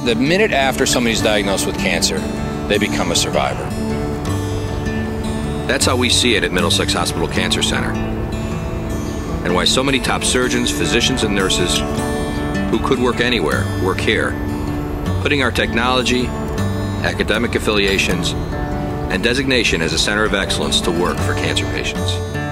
The minute after somebody's diagnosed with cancer, they become a survivor. That's how we see it at Middlesex Hospital Cancer Center, and why so many top surgeons, physicians, and nurses who could work anywhere work here, putting our technology, academic affiliations, and designation as a center of excellence to work for cancer patients.